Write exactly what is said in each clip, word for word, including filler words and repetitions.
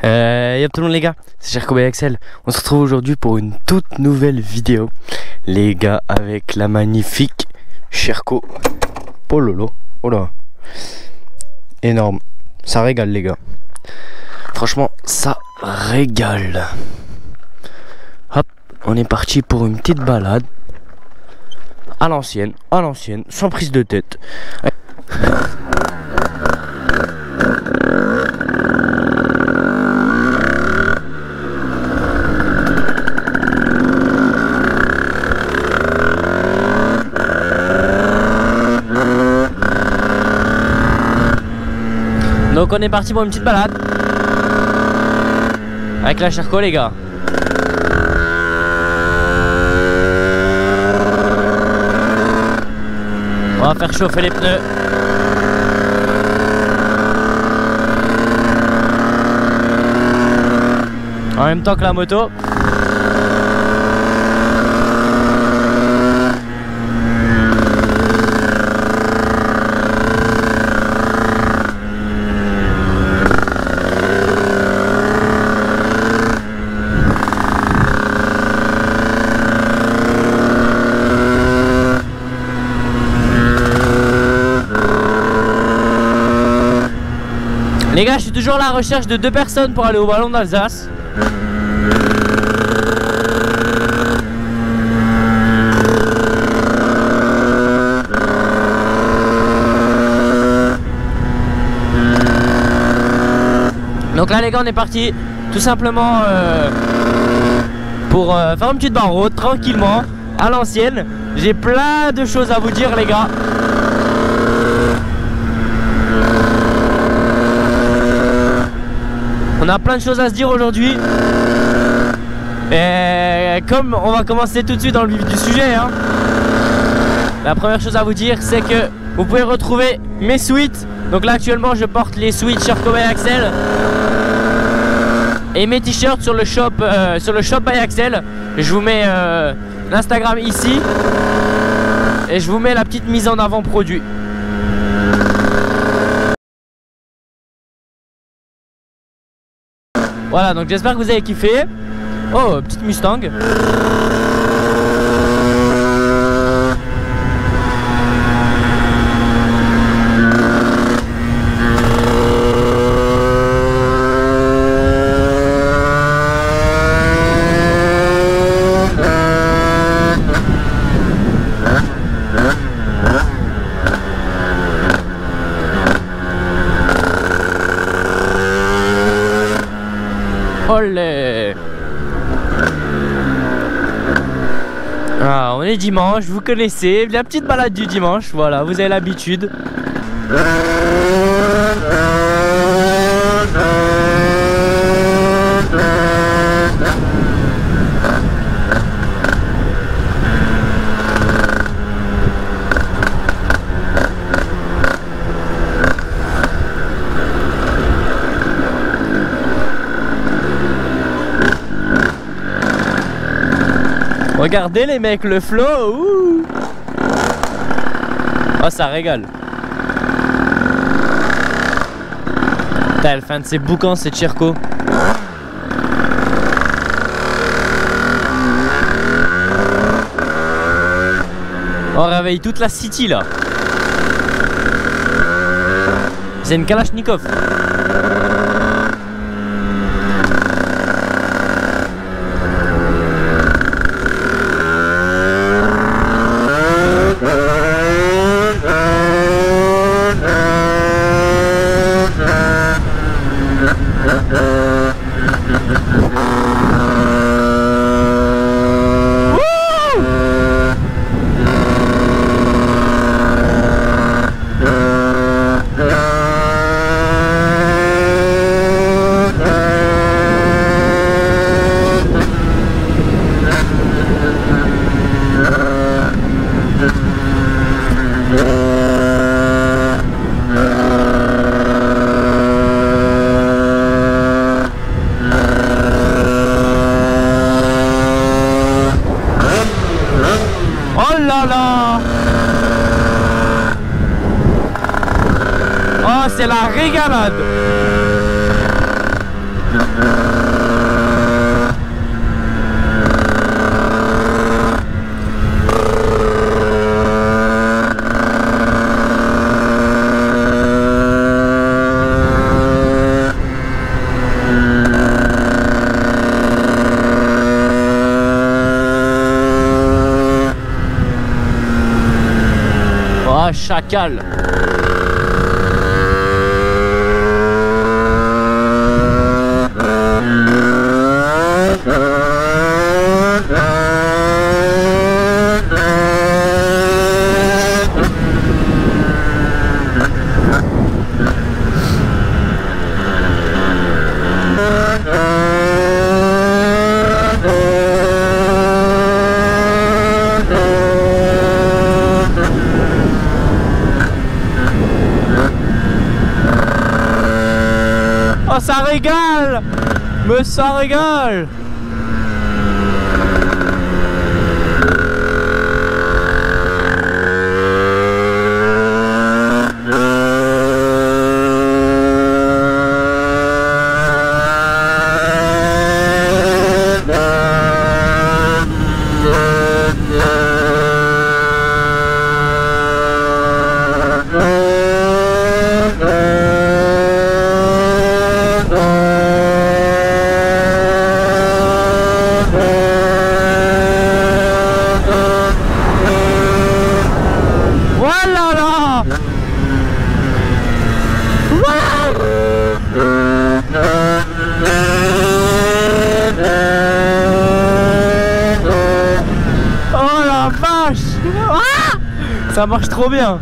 Euh, yop tout le monde les gars, c'est Cherko et Axel. On se retrouve aujourd'hui pour une toute nouvelle vidéo. Les gars, avec la magnifique Cherko Pololo. Oh là, énorme. Ça régale les gars. Franchement, ça régale. Hop, on est parti pour une petite balade. À l'ancienne, à l'ancienne, sans prise de tête. Donc on est parti pour une petite balade avec la Cherko les gars. On va faire chauffer les pneus. En même temps que la moto. Les gars, je suis toujours à la recherche de deux personnes pour aller au ballon d'Alsace. Donc là les gars, on est parti tout simplement euh, pour euh, faire une petite barre tranquillement à l'ancienne. J'ai plein de choses à vous dire les gars. On a plein de choses à se dire aujourd'hui. Et comme on va commencer tout de suite dans le vif du sujet, hein, la première chose à vous dire, c'est que vous pouvez retrouver mes suites. Donc là actuellement je porte les suites Cherko by Axel et mes t-shirts sur le shop euh, sur le shop by Axel. Je vous mets euh, l'Instagram ici et je vous mets la petite mise en avant produit. Voilà, donc j'espère que vous avez kiffé. Oh, petite Mustang. Olé. Ah, on est dimanche, vous connaissez, la petite balade du dimanche, voilà, vous avez l'habitude. Regardez les mecs, le flow, ouh. Oh, ça régale. Putain, elle fait un de ses boucans, c'est Cherko. On réveille toute la city là. C'est une Kalachnikov. c'est la régalade. chacal. Oh, ça régale! Mais ça régale! Ça marche trop bien.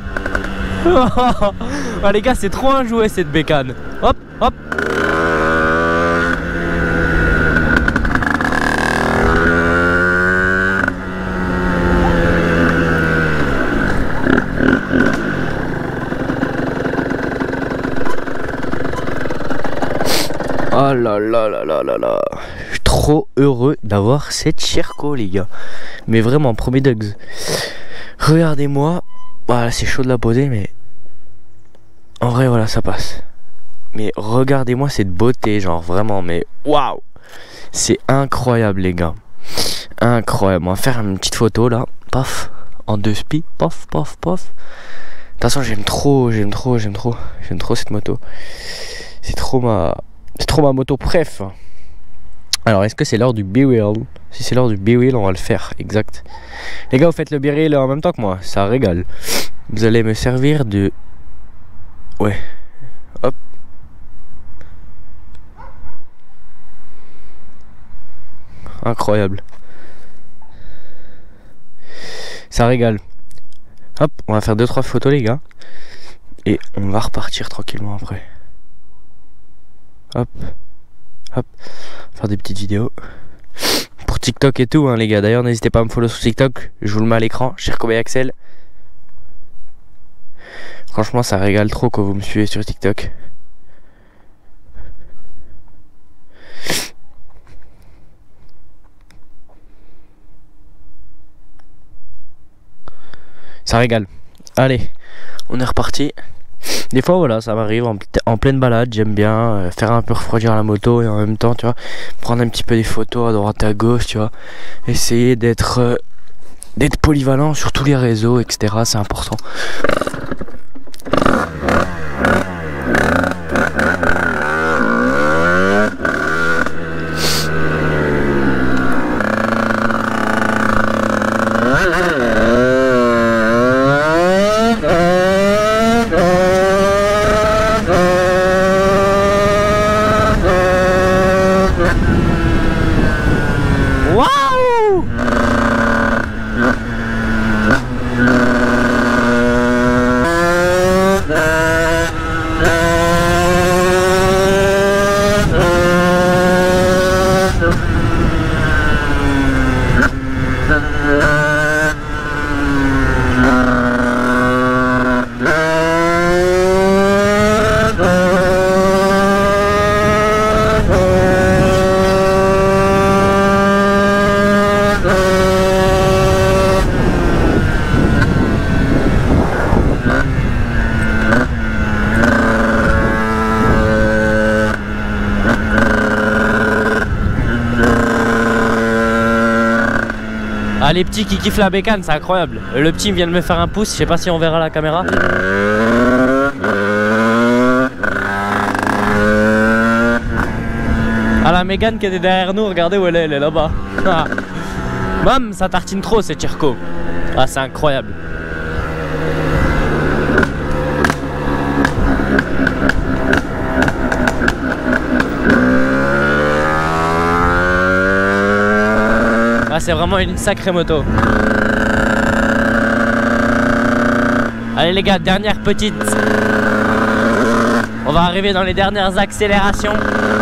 Ah, les gars, c'est trop un jouet cette bécane. Hop, hop. Oh là là là là là là. Je suis trop heureux d'avoir cette Sherco, les gars. Mais vraiment, premier Dogs. Regardez-moi. Voilà, c'est chaud de la poser, mais en vrai, voilà, ça passe. Mais regardez-moi cette beauté, genre vraiment, mais waouh! C'est incroyable, les gars. Incroyable. On va faire une petite photo là. Paf. En deux spi. Paf, paf, paf. De toute façon, j'aime trop, j'aime trop, j'aime trop. J'aime trop cette moto. C'est trop ma. C'est trop ma moto préf. Alors, est-ce que c'est l'heure du B-Wheel? Si c'est l'heure du B-Wheel, on va le faire, exact. Les gars, vous faites le B-Wheel en même temps que moi, ça régale. Vous allez me servir de... Ouais. Hop. Incroyable. Ça régale. Hop, on va faire deux trois photos, les gars. Et on va repartir tranquillement après. Hop. Hop, faire des petites vidéos pour TikTok et tout, hein, les gars. D'ailleurs, n'hésitez pas à me follow sur TikTok, je vous le mets à l'écran, Sherco by Axel. Franchement, ça régale trop quand vous me suivez sur TikTok. Ça régale. Allez, on est reparti. Des fois, voilà, ça m'arrive en, en pleine balade, j'aime bien euh, faire un peu refroidir la moto et en même temps, tu vois, prendre un petit peu des photos à droite à gauche, tu vois, essayer d'être euh, d'être polyvalent sur tous les réseaux, et cetera. C'est important. Ah, les petits qui kiffent la bécane, c'est incroyable. Le petit vient de me faire un pouce, je sais pas si on verra la caméra. Ah, la Mégane qui était derrière nous, regardez où elle est, elle est là-bas. Mam, ça tartine trop cette Sherco. Ah, c'est incroyable. c'est vraiment une sacrée moto. Allez les gars, dernière petite. On va arriver dans les dernières accélérations.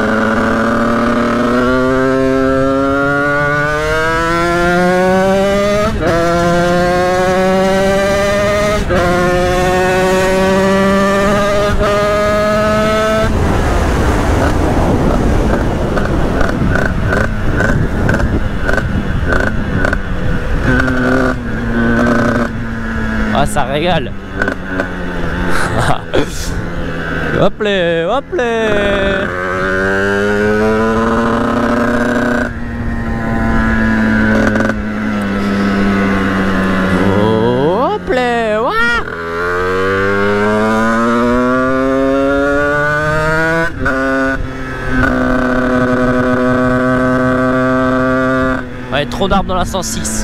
Ah, ça régale. Hop les, hop les. Hop les, ouah. Ouais, trop d'arbres dans la cent six.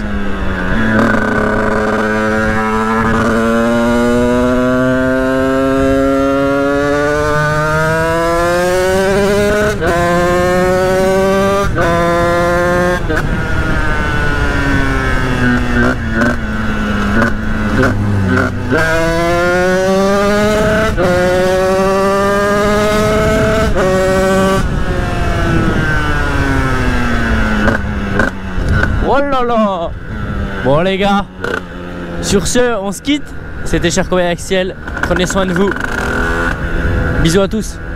Oh là là. Bon les gars, sur ce on se quitte. C'était Cherko et Axiel, prenez soin de vous. Bisous à tous.